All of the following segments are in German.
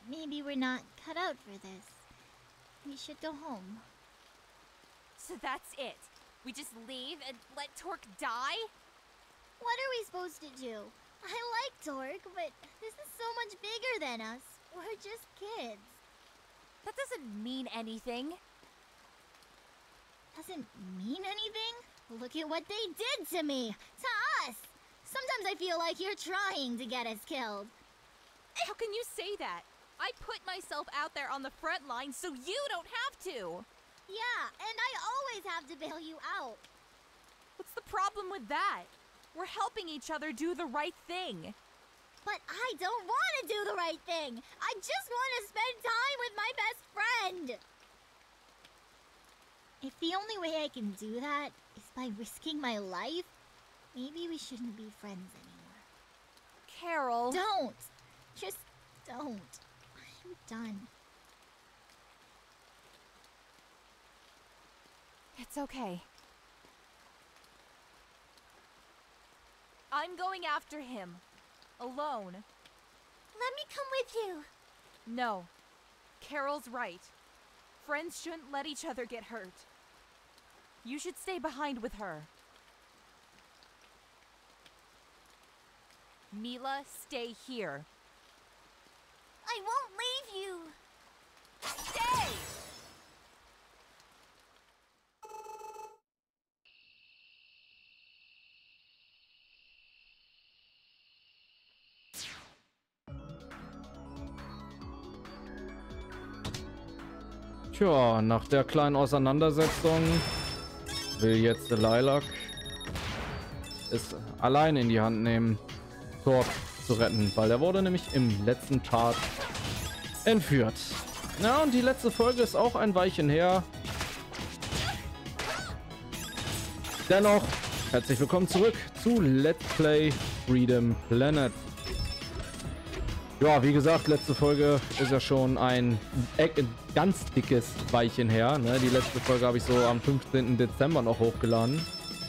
maybe we're not cut out for this. We should go home. So that's it? We just leave and let Torque die? What are we supposed to do? I like Torque, but this is so much bigger than us. We're just kids. That doesn't mean anything. Doesn't mean anything? Look at what they did to me! To us! Sometimes I feel like you're trying to get us killed. How can you say that? I put myself out there on the front line so you don't have to! Yeah, and I always have to bail you out. What's the problem with that? We're helping each other do the right thing. But I don't want to do the right thing! I just want to spend time with my best friend! If the only way I can do that is by risking my life, maybe we shouldn't be friends anymore. Carol... Don't! Just don't. I'm done. It's okay. I'm going after him. Alone. Let me come with you. No. Carol's right. Friends shouldn't let each other get hurt. You should stay behind with her. Mila, stay here. I won't leave you. Stay! Tja, nach der kleinen Auseinandersetzung will jetzt der Lilac es allein in die Hand nehmen, Torque zu retten, weil er wurde nämlich im letzten Part entführt. Na, und die letzte Folge ist auch ein Weilchen her. Dennoch, herzlich willkommen zurück zu Let's Play Freedom Planet. Ja, wie gesagt, letzte Folge ist ja schon ein ganz dickes Weilchen her. Ne? Die letzte Folge habe ich so am 15. Dezember noch hochgeladen.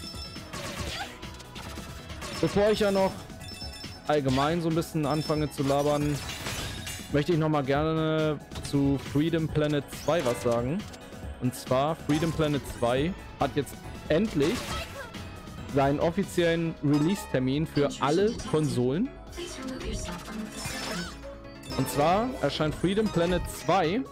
Bevor ich ja noch allgemein so ein bisschen anfange zu labern, möchte ich noch mal gerne zu Freedom Planet 2 was sagen. Und zwar, Freedom Planet 2 hat jetzt endlich seinen offiziellen Release-Termin für alle Konsolen. Und zwar erscheint Freedom Planet 2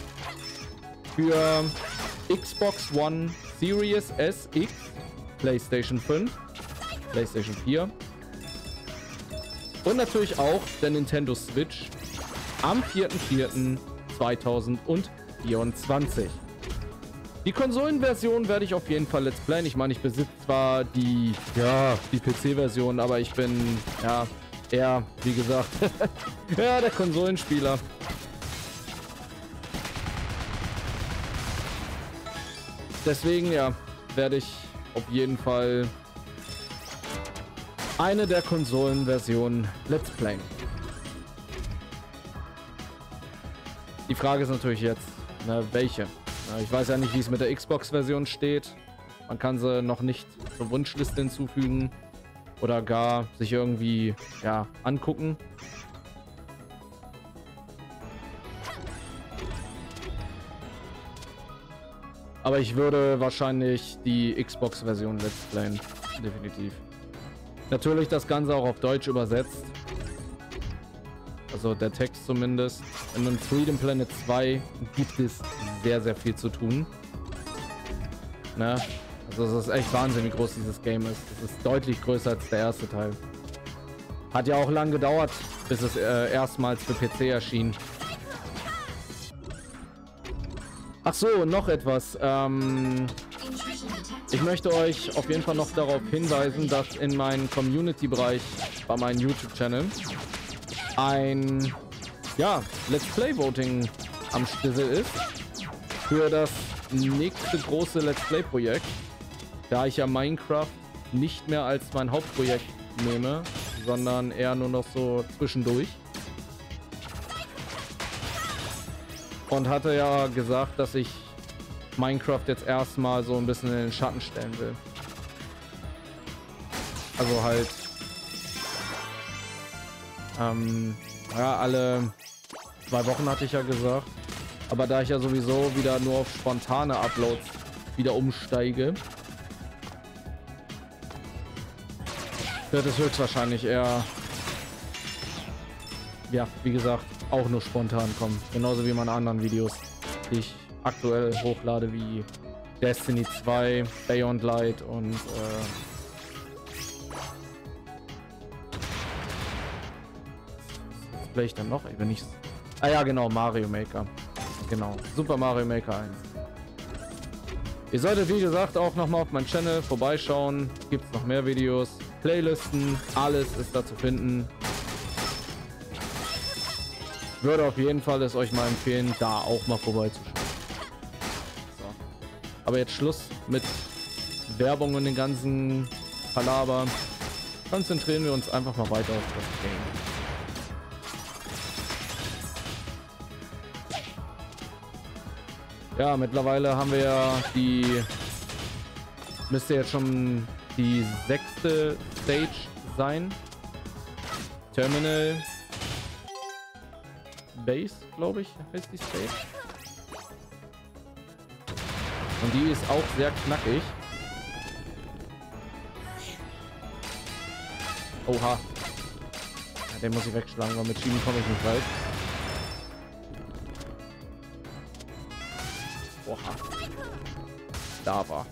für Xbox One Series S, X, PlayStation 5, PlayStation 4 und natürlich auch der Nintendo Switch am 4.4.2024. Die Konsolenversion werde ich auf jeden Fall Let's Playen. Ich meine, ich besitze zwar die PC-Version, aber ich bin, eher, wie gesagt, ja, der Konsolenspieler. Deswegen, werde ich auf jeden Fall eine der Konsolenversionen Let's Playen. Die Frage ist natürlich jetzt, welche? Ich weiß ja nicht, wie es mit der Xbox-Version steht. Man kann sie noch nicht zur Wunschliste hinzufügen. Oder gar sich irgendwie, angucken. Aber ich würde wahrscheinlich die Xbox-Version Let's Playen. Definitiv. Natürlich das Ganze auch auf Deutsch übersetzt. Also der Text zumindest. In Freedom Planet 2 gibt es sehr, sehr viel zu tun. Ne? Also es ist echt Wahnsinn, wie groß dieses Game ist. Es ist deutlich größer als der erste Teil. Hat ja auch lang gedauert, bis es erstmals für PC erschien. Ach so, noch etwas. Ich möchte euch auf jeden Fall noch darauf hinweisen, dass in meinem Community-Bereich bei meinem YouTube-Channel ein Let's Play Voting am Stissel ist für das nächste große Let's Play Projekt. Da ich ja Minecraft nicht mehr als mein Hauptprojekt nehme, sondern eher nur noch so zwischendurch. Und hatte ja gesagt, dass ich Minecraft jetzt erstmal so ein bisschen in den Schatten stellen will. Also halt alle 2 Wochen hatte ich ja gesagt. Aber da ich ja sowieso wieder nur auf spontane Uploads wieder umsteige, wird es höchstwahrscheinlich eher, ja, wie gesagt, auch nur spontan kommen. Genauso wie meine anderen Videos, die ich aktuell hochlade, wie Destiny 2, Beyond Light und was play ich dann noch? Wenn ich... Ah ja, genau, Mario Maker. Genau, Super Mario Maker 1. Ihr solltet, wie gesagt, auch nochmal auf meinen Channel vorbeischauen. Gibt es noch mehr Videos, Playlisten, alles ist da zu finden. Würde auf jeden Fall es euch mal empfehlen, da auch mal vorbeizuschauen. So. Aber jetzt Schluss mit Werbung und den ganzen Palaver. Konzentrieren wir uns einfach mal weiter auf das Game. Ja, mittlerweile haben wir ja die... Müsste jetzt schon die 6. Stage sein. Terminal Base, glaube ich, heißt die Stage. Und die ist auch sehr knackig. Oha. Ja, den muss ich wegschlagen, weil mit Schieben komme ich nicht weit. Oha. Da war.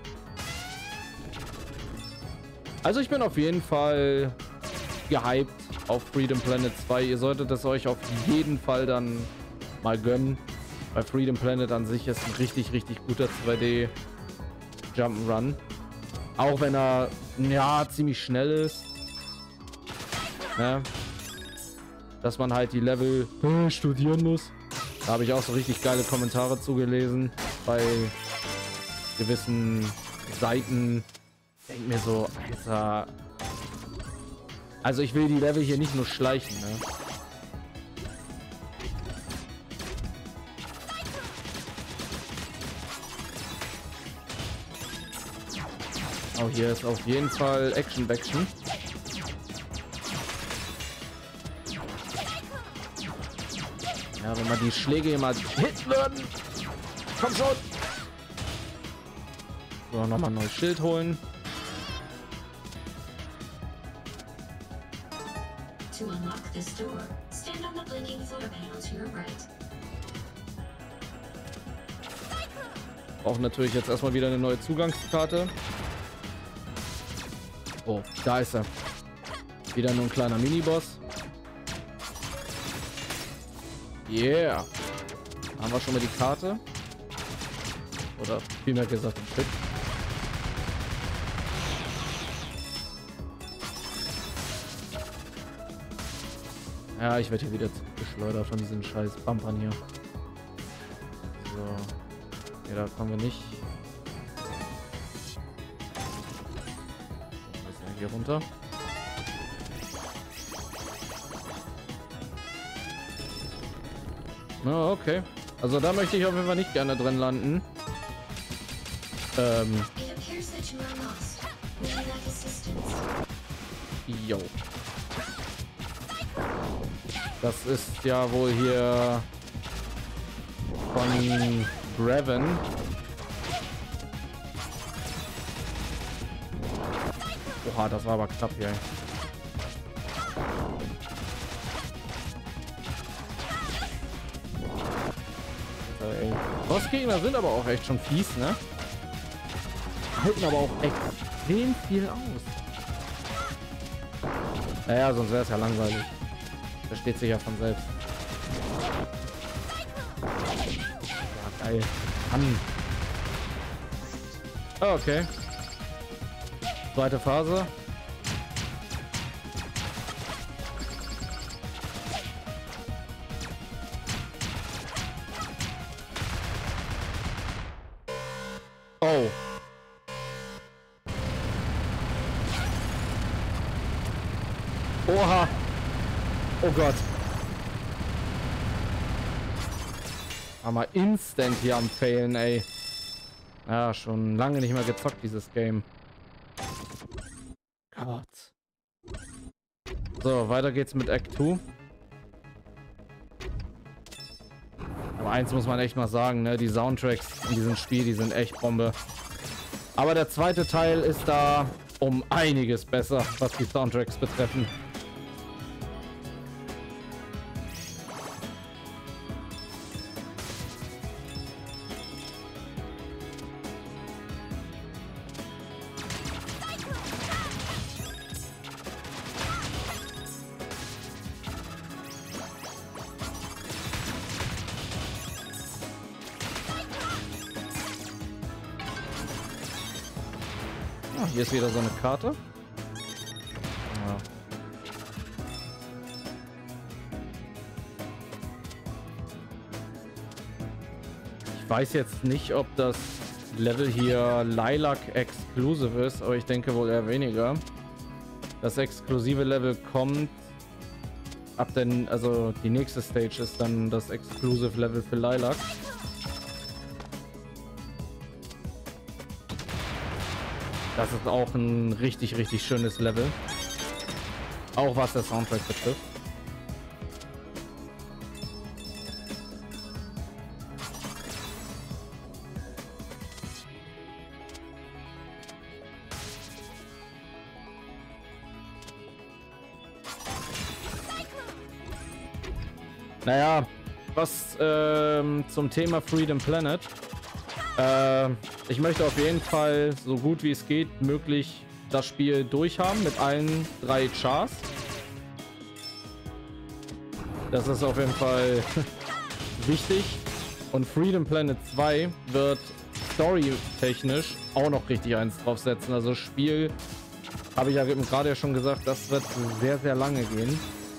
Also ich bin auf jeden Fall gehypt auf Freedom Planet 2. Ihr solltet es euch auf jeden Fall dann mal gönnen. Weil Freedom Planet an sich ist ein richtig, richtig guter 2D Jump'n'Run. Auch wenn er, ja, ziemlich schnell ist. Ja. Dass man halt die Level studieren muss. Da habe ich auch so richtig geile Kommentare zugelesen bei gewissen Seiten. Denk mir so, Alter. Also ich will die Level hier nicht nur schleichen, ne? Oh, hier ist auf jeden Fall Action-Baction. Ja, wenn man die Schläge hier mal hit würden. Komm schon. So, nochmal ein neues Schild holen. To unlock this door, stand on the blinking floor panel to your right. Brauchen natürlich jetzt erstmal wieder eine neue Zugangskarte. Oh, da ist er. Wieder nur ein kleiner Miniboss. Yeah. Haben wir schon mal die Karte? Oder vielmehr gesagt ein Stück. Ja, ich werde hier wieder geschleudert von diesen scheiß Bumpern hier. So. Ja, da kommen wir nicht. Hier runter. Na, okay. Also da möchte ich auf jeden Fall nicht gerne drin landen. Jo. Das ist ja wohl hier von Graven. Oha, das war aber knapp hier. Bossgegner sind aber auch echt schon fies, ne? Halten aber auch extrem viel aus. Naja, sonst wäre es ja langweilig. Versteht sich ja von selbst. Ja, geil. Mann. Oh, okay. Zweite Phase. Oh. Oha. Oh Gott. Aber instant hier am Failen, ey. Ja, schon lange nicht mehr gezockt, dieses Game. Gott. So, weiter geht's mit Act 2. Aber eins muss man echt mal sagen, ne? Die Soundtracks in diesem Spiel, die sind echt Bombe. Aber der zweite Teil ist da um einiges besser, was die Soundtracks betreffen. Hier ist wieder so eine Karte. Ja. Ich weiß jetzt nicht, ob das Level hier Lilac Exclusive ist, aber ich denke wohl eher weniger. Das exklusive Level kommt ab den, also die nächste Stage ist dann das Exclusive Level für Lilac. Das ist auch ein richtig, richtig schönes Level. Auch was der Soundtrack betrifft. Naja, was zum Thema Freedom Planet. Ich möchte auf jeden Fall, so gut wie es geht, möglich das Spiel durchhaben mit allen 3 Chars. Das ist auf jeden Fall wichtig. Und Freedom Planet 2 wird story-technisch auch noch richtig eins draufsetzen. Also das Spiel, habe ich ja gerade ja schon gesagt, das wird sehr, sehr lange gehen.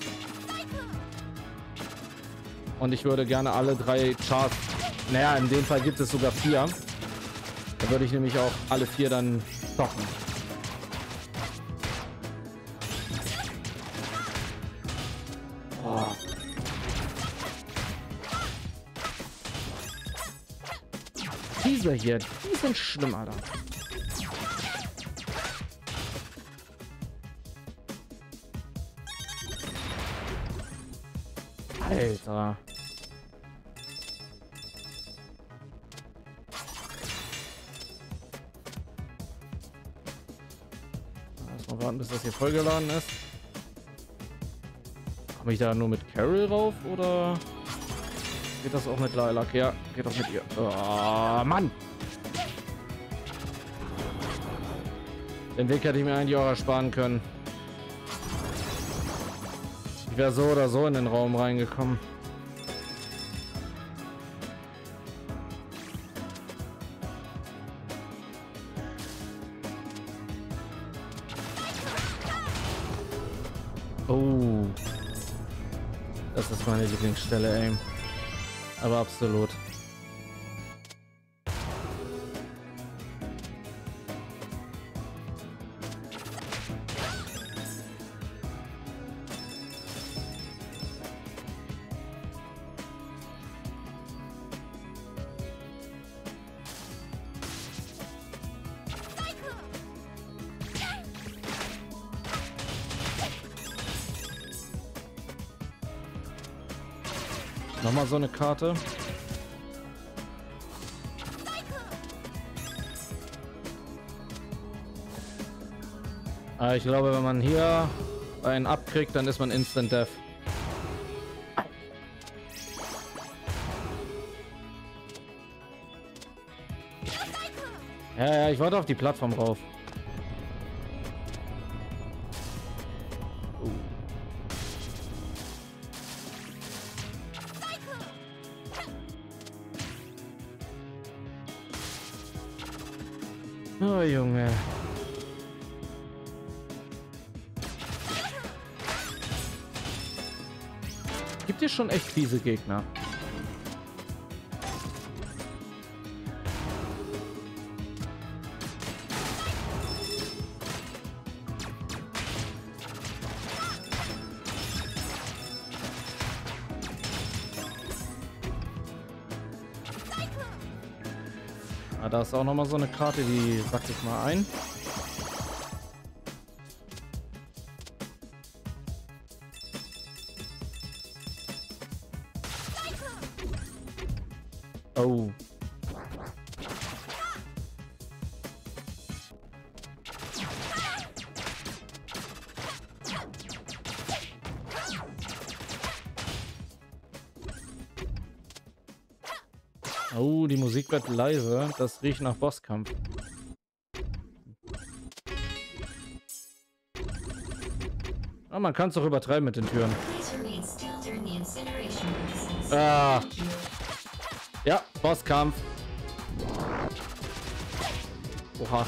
Und ich würde gerne alle 3 Chars, naja, in dem Fall gibt es sogar 4. Da würde ich nämlich auch alle 4 dann zocken. Oh. Diese hier, die sind schlimm, Alter. Alter. Erstmal warten, bis das hier vollgeladen ist. Komme ich da nur mit Carol rauf oder geht das auch mit Lilac? Ja, geht auch mit ihr. Oh, Mann! Den Weg hätte ich mir eigentlich auch ersparen können. Ich wäre so oder so in den Raum reingekommen. Oh. Das ist meine Lieblingsstelle, ey. Aber absolut. Nochmal so eine Karte. Ich glaube, wenn man hier einen abkriegt, dann ist man Instant Death. Ja, ich warte auf die Plattform rauf. Oh, Junge. Gibt hier schon echt fiese Gegner. Da ist auch noch mal so eine Karte, die sack ich mal ein. Oh. Oh, die Musik wird leise. Das riecht nach Bosskampf. Ah, man kann es doch übertreiben mit den Türen. Ah. Ja, Bosskampf. Oha.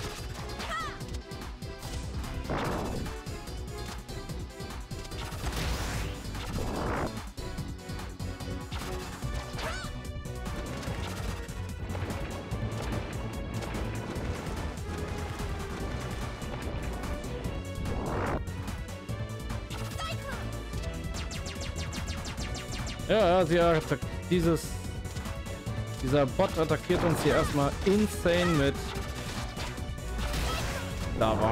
Ja, dieser Bot attackiert uns hier erstmal insane mit Lava.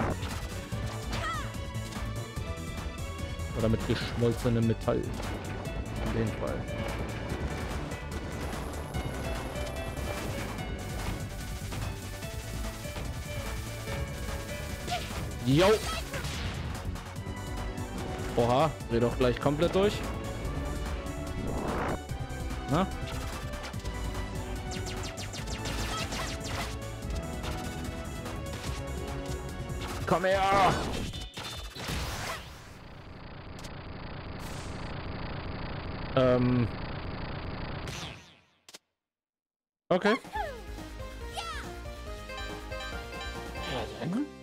Oder mit geschmolzenem Metall. In dem Fall. Jo! Oha, dreh doch gleich komplett durch. Na? Komm her! Okay. Ja, dann.